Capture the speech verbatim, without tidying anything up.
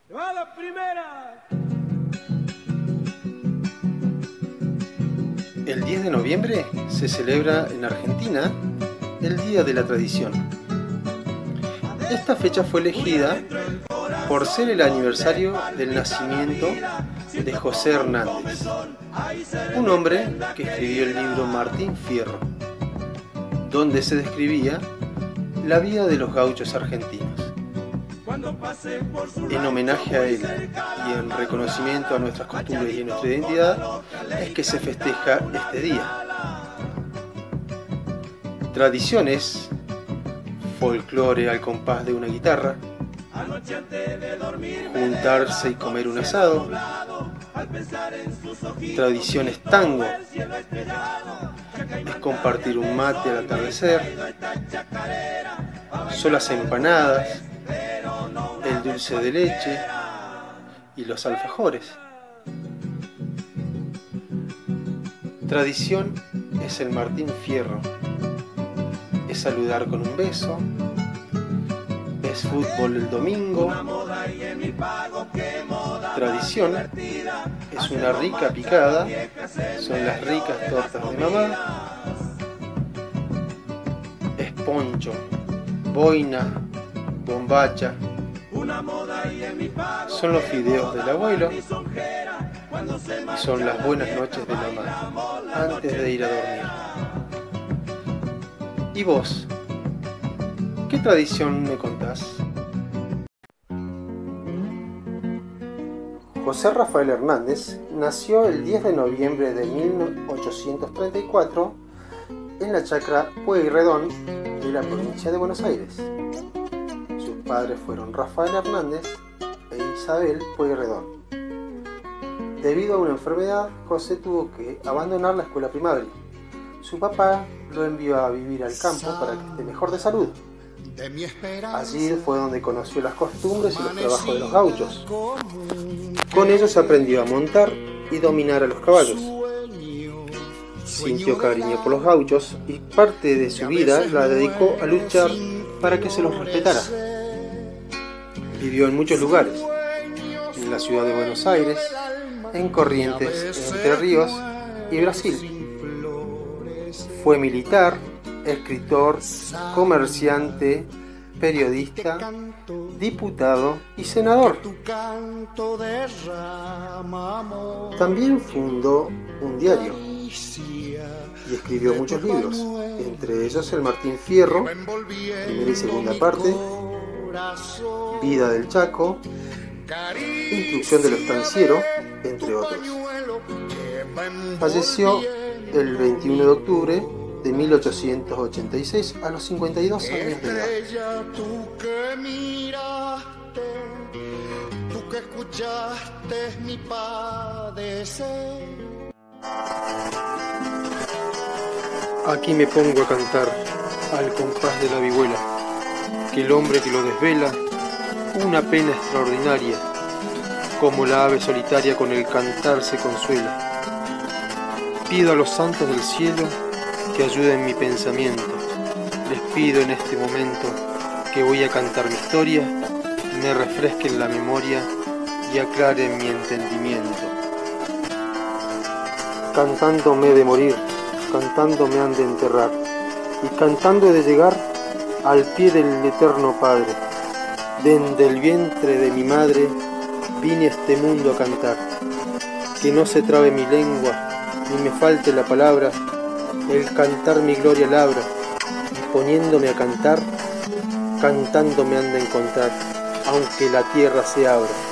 ¡Va la primera! El diez de noviembre se celebra en Argentina el Día de la Tradición. Esta fecha fue elegida por ser el aniversario del nacimiento de José Hernández, un hombre que escribió el libro Martín Fierro, donde se describía la vida de los gauchos argentinos. En homenaje a él y en reconocimiento a nuestras costumbres y a nuestra identidad es que se festeja este día. Tradiciones, folclore al compás de una guitarra, juntarse y comer un asado, tradiciones tango, es compartir un mate al atardecer, son las empanadas, el dulce de leche y los alfajores. Tradición es el Martín Fierro, es saludar con un beso, es fútbol el domingo. Tradición es una rica picada, son las ricas tortas de mamá, es poncho, boina, bombacha, son los fideos del abuelo y son las buenas noches de mamá antes de ir a dormir. ¿Y vos? ¿Qué tradición me contás? José Rafael Hernández nació el diez de noviembre de mil ochocientos treinta y cuatro en la chacra Pueyrredón de la provincia de Buenos Aires. Sus padres fueron Rafael Hernández e Isabel Pueyrredón. Debido a una enfermedad, José tuvo que abandonar la escuela primaria. Su papá lo envió a vivir al campo para que esté mejor de salud. Allí fue donde conoció las costumbres y los trabajos de los gauchos. Con ellos aprendió a montar y dominar a los caballos. Sintió cariño por los gauchos y parte de su vida la dedicó a luchar para que se los respetara. Vivió en muchos lugares, en la ciudad de Buenos Aires, en Corrientes, Entre Ríos y Brasil. Fue militar, escritor, comerciante, periodista, diputado y senador. También fundó un diario y escribió muchos libros, entre ellos el Martín Fierro, primera y segunda parte, Vida del Chaco, Instrucción del Estanciero, entre otros. Falleció el veintiuno de octubre de mil ochocientos ochenta y seis a los cincuenta y dos años de edad. Tú que miraste, tú que escuchaste mi padecer. Aquí me pongo a cantar al compás de la vihuela, que el hombre que lo desvela, una pena extraordinaria, como la ave solitaria con el cantar se consuela. Pido a los santos del cielo que ayuden mi pensamiento. Les pido en este momento que voy a cantar mi historia, me refresquen la memoria y aclaren mi entendimiento. Cantando me he de morir, cantando me han de enterrar, y cantando he de llegar al pie del eterno Padre. Desde el vientre de mi madre vine a este mundo a cantar. Que no se trabe mi lengua, ni me falte la palabra, el cantar mi gloria labra, y poniéndome a cantar, cantando me han de encontrar, aunque la tierra se abra.